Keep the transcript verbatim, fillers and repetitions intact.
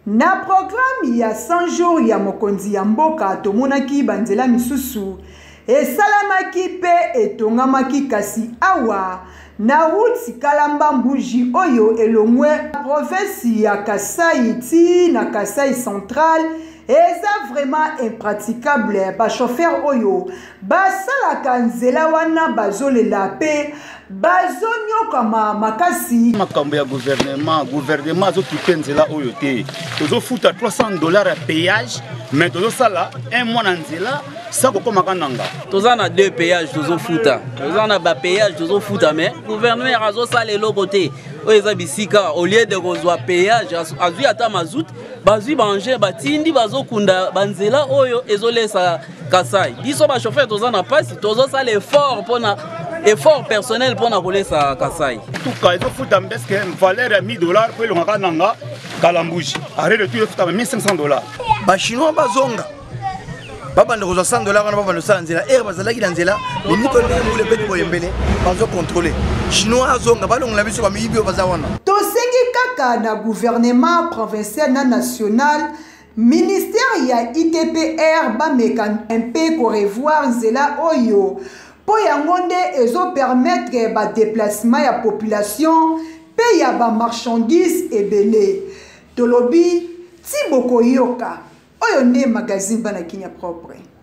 Na programme ya cent jours ya mokonzi ya mboka tomonaki banzela misusu esalamaki pe etongamaki kasi awa na route Kalamba Mbuji oyo elongwe province ya Kasai ti na Kasai central eza vraiment impraticable. Ba chauffeur oyo basalaka nzela wana bazolela pe bazonyoka makasi. Makambo ya gouvernement gouvernement azokipe nzela oyo te tozofuta trois cents dollars ya péage mais tozosala un mois na nzela sako komaka nanga tozana deux péages tozofuta tozana ba péage tozofuta mais gouvernement azosala eloko te oyo eza bisika au lieu de kozwa péage azwi ata mazout bazwi banger batindi bazokunda banzela oyo ezolesa Kasai biso ba chauffeur tozana pasi tozosala effort pona effort personnel pour kolesa Kasai tout cas ezofuta mbeske valeur ya mille dollars po elongaka nanga Kalambuji arrêt de tout efuta mille cinq cents dollars ba chinois bazonga baba ndeko cent dollars wana baba ndosala nzela er bazalaki na nzela miniko ndule pe boyembele bazo contrôler chinois azonga balongela biso ba mibio baza wana tosengi kaka na gouvernement provincial na national ministère ya I T P R bameka un peu ko revoir nzela oyo po yango nde ezo permettre ba déplacement ya population pe ya ba marchandises ebele tolobi ti boko yoka oyo nde magazine bana kinya propre.